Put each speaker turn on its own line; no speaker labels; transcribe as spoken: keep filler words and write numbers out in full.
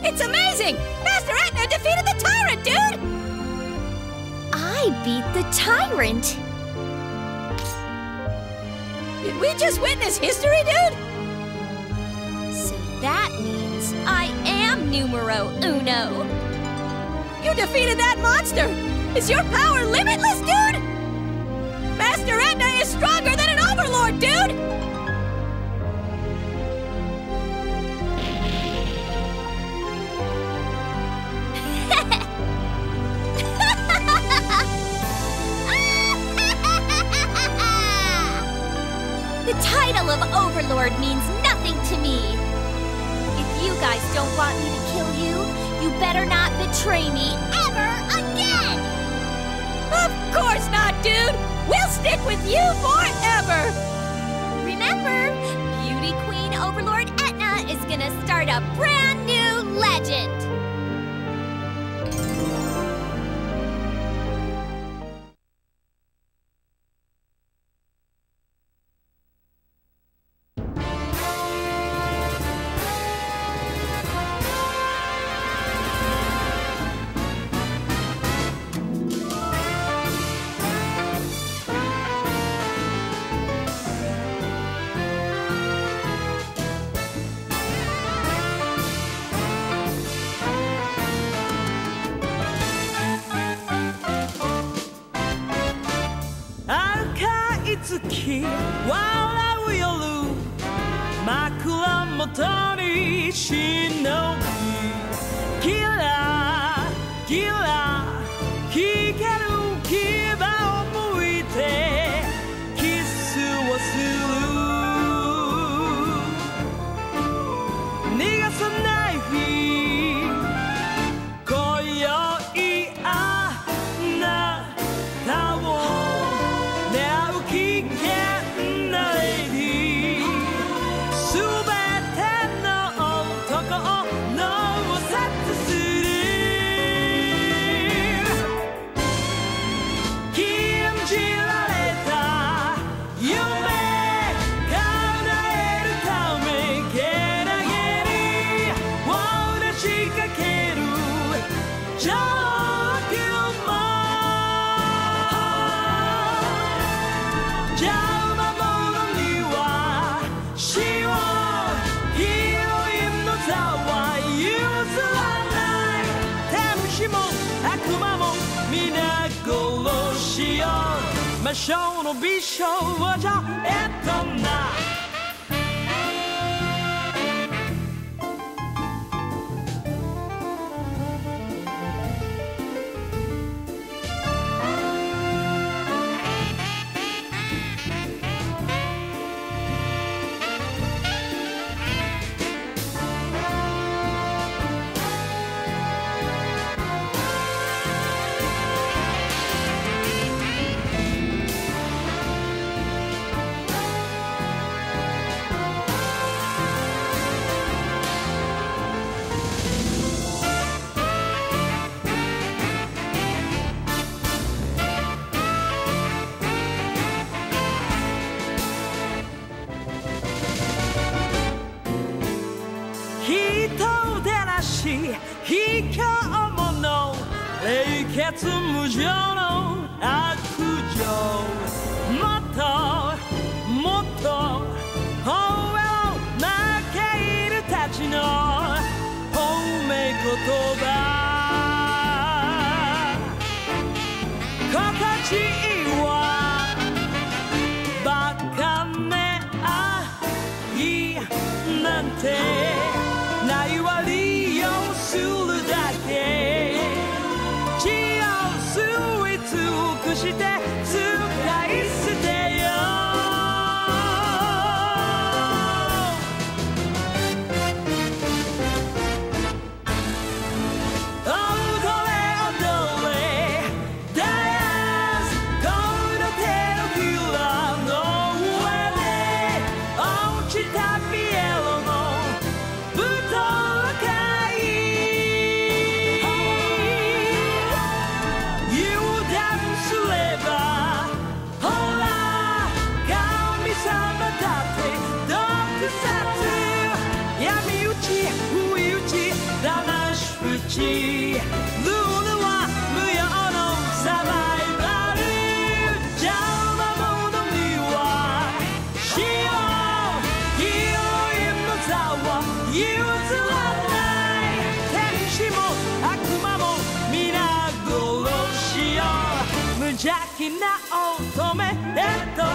It's amazing! Master Etna defeated the Tyrant, dude!
I beat the Tyrant!
Did we just witness history, dude?
So that means I am numero uno.
You defeated that monster! Is your power limitless, dude? Master Etna is stronger than an overlord, dude!
The title of Overlord means nothing to me. If you guys don't want me to kill you, you better not betray me ever again!
Of course not, dude! We'll stick with you forever!
Remember, Beauty Queen Overlord Etna is gonna start a brand new legend!
月笑う夜枕元に忍ぶキラキラ光る牙を向いてキスをする逃がさない日今宵あなたを狙う危険なレディーすべての男を脳殺する禁じられた夢叶えるためけなげにをねじかける上級もじゃあ守るには死をヒロインの座は譲らない天使も悪魔も皆殺しよ魔性の美少女エトナ人を照らし卑怯者冷血無情の悪情もっともっと吠えろ負け犬たちの褒め言葉心地いいわバカね愛なんてないわ利用するだけ血を吸い尽くして使い捨てよルールは無用のサバイバルじゃあ守るにはしようヒロインの座は譲らない天使も悪魔も皆殺しよ無邪気な乙女へと